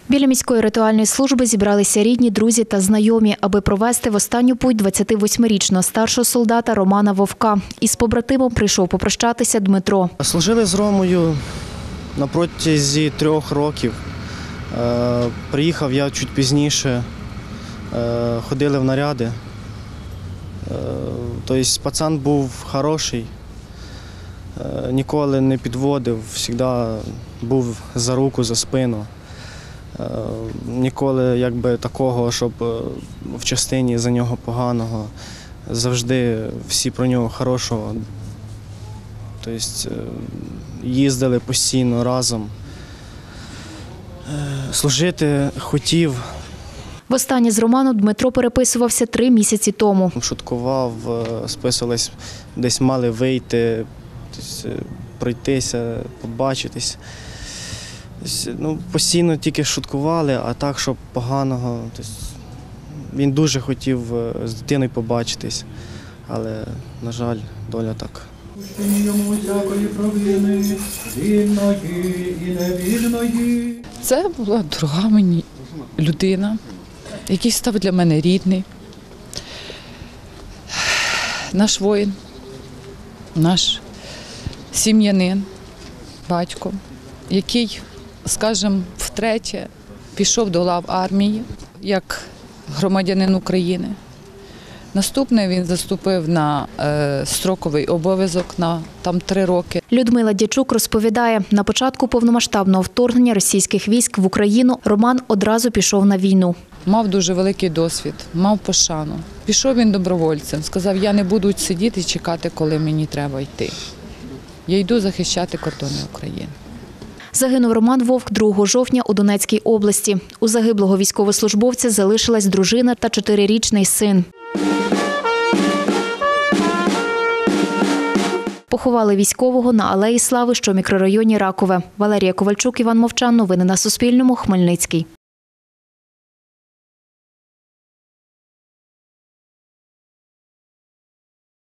Біля міської ритуальної служби зібралися рідні, друзі та знайомі, аби провести в останню путь 28-річного старшого солдата Романа Вовка. Із побратимом прийшов попрощатися Дмитро. Служили з Ромою на протязі 3 років. Приїхав я чуть пізніше, ходили в наряди. Тобто пацан був хороший, ніколи не підводив, завжди був за руку, за спину. Ніколи такого, щоб в частині за нього поганого. Завжди всі про нього хорошого. Тобто їздили постійно разом. Служити хотів. Востаннє з Романом Дмитро переписувався 3 місяці тому. Шуткував, списувались, десь мали вийти, пройтися, побачитись. Постійно тільки шуткували, а так, щоб поганого. Він дуже хотів з дитиною побачитись, але, на жаль, доля так. Це була дорога мені людина, який став для мене рідний, наш воїн, наш сім'янин, батько, який, скажімо, втретє пішов до лав армії як громадянин України. Наступне він заступив на строковий обов'язок на 3 роки. Людмила Дячук розповідає, на початку повномасштабного вторгнення російських військ в Україну Роман одразу пішов на війну. Мав дуже великий досвід, мав пошану. Пішов він добровольцем, сказав, я не буду сидіти і чекати, коли мені треба йти. Я йду захищати кордони України. Загинув Роман Вовк 2 жовтня у Донецькій області. У загиблого військовослужбовця залишилась дружина та 4-річний син. Поховали військового на Алеї Слави, що в мікрорайоні Ракове. Валерія Ковальчук, Іван Мовчан. Новини на Суспільному. Хмельницький.